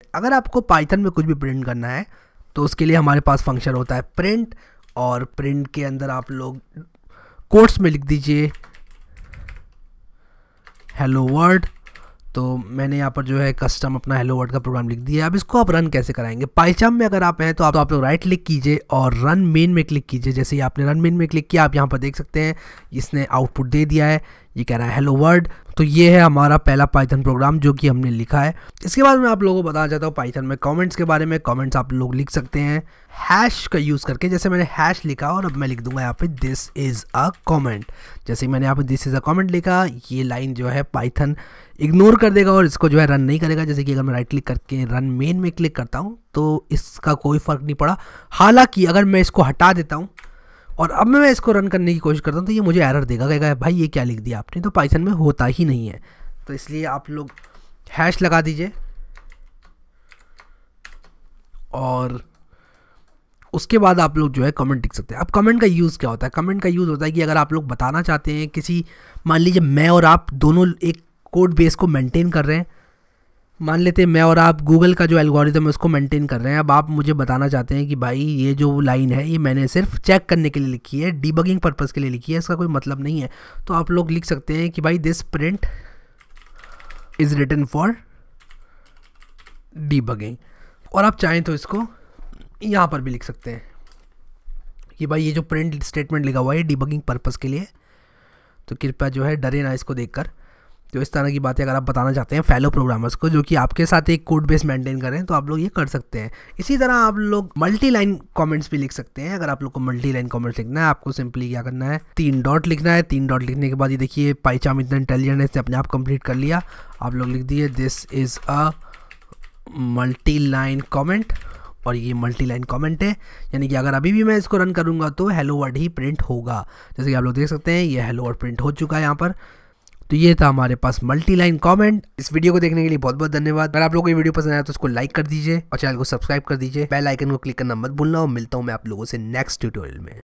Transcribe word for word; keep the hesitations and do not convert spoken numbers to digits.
अगर आपको पाइथन में कुछ भी प्रिंट करना है तो उसके लिए हमारे पास फंक्शन होता है प्रिंट, और प्रिंट के अंदर आप लोग कोट्स में लिख दीजिए हेलो वर्ल्ड। तो मैंने यहाँ पर जो है कस्टम अपना हेलो वर्ल्ड का प्रोग्राम लिख दिया। अब इसको आप रन कैसे कराएंगे? पाइथन में अगर आप हैं तो आप, तो आप लोग राइट क्लिक कीजिए और रन मेन में क्लिक कीजिए। जैसे ही आपने रन मेन में क्लिक किया, आप यहाँ पर देख सकते हैं इसने आउटपुट दे दिया है, ये कह रहा है हेलो वर्ल्ड। तो ये है हमारा पहला पाइथन प्रोग्राम जो कि हमने लिखा है। इसके बाद मैं आप लोगों को बताना चाहता हूँ पाइथन में कमेंट्स के बारे में। कमेंट्स आप लोग लिख सकते हैं हैश का यूज़ करके। जैसे मैंने हैश लिखा और अब मैं लिख दूंगा यहाँ पे दिस इज़ अ कमेंट। जैसे ही मैंने यहाँ पे दिस इज़ अ कमेंट लिखा, ये लाइन जो है पाइथन इग्नोर कर देगा और इसको जो है रन नहीं करेगा। जैसे कि अगर मैं राइट क्लिक करके रन मेन में क्लिक करता हूँ तो इसका कोई फ़र्क नहीं पड़ा। हालांकि अगर मैं इसको हटा देता हूँ और अब मैं इसको रन करने की कोशिश करता हूँ तो ये मुझे एरर देगा, कहेगा भाई ये क्या लिख दिया आपने। तो पाइथन में होता ही नहीं है, तो इसलिए आप लोग हैश लगा दीजिए। और उसके बाद आप लोग जो है कमेंट लिख सकते हैं। अब कमेंट का यूज़ क्या होता है? कमेंट का यूज़ होता है कि अगर आप लोग बताना चाहते हैं किसी, मान लीजिए मैं और आप दोनों एक कोड बेस को मेंटेन कर रहे हैं, मान लेते हैं मैं और आप गूगल का जो एल्गोरिदम है उसको मेंटेन कर रहे हैं। अब आप मुझे बताना चाहते हैं कि भाई ये जो लाइन है ये मैंने सिर्फ चेक करने के लिए लिखी है, डीबगिंग पर्पस के लिए लिखी है, इसका कोई मतलब नहीं है। तो आप लोग लिख सकते हैं कि भाई this print is written for debugging. और आप चाहें तो इसको यहाँ पर भी लिख सकते हैं कि भाई ये जो प्रिंट स्टेटमेंट लिखा हुआ है डीबगिंग पर्पस के लिए। तो कृपया जो है डरे ना इसको देखकर। तो इस तरह की बातें अगर आप बताना चाहते हैं फेलो प्रोग्रामर्स को जो कि आपके साथ एक कोड बेस मेंटेन करें, तो आप लोग ये कर सकते हैं। इसी तरह आप लोग मल्टी लाइन कमेंट्स भी लिख सकते हैं। अगर आप लोग को मल्टी लाइन कमेंट्स लिखना है, आपको सिंपली क्या करना है, तीन डॉट लिखना है। तीन डॉट लिखने के बाद ये देखिए पाइचाम इतना इंटेलिजेंट है, इसने अपने आप कंप्लीट कर लिया। आप लोग लिख दिए this is a multi line comment, और ये मल्टी लाइन कमेंट है, यानी कि अगर अभी भी मैं इसको रन करूँगा तो हेलो वर्ड ही प्रिंट होगा। जैसे कि आप लोग देख सकते हैं ये हेलो वर्ड प्रिंट हो चुका है यहाँ पर। तो ये था हमारे पास मल्टी लाइन कमेंट। इस वीडियो को देखने के लिए बहुत बहुत धन्यवाद। अगर आप लोगों को ये वीडियो पसंद आया तो उसको लाइक कर दीजिए और चैनल को सब्सक्राइब कर दीजिए। बेल आइकन को क्लिक करना मत भूलना। और मिलता हूँ मैं आप लोगों से नेक्स्ट ट्यूटोरियल में।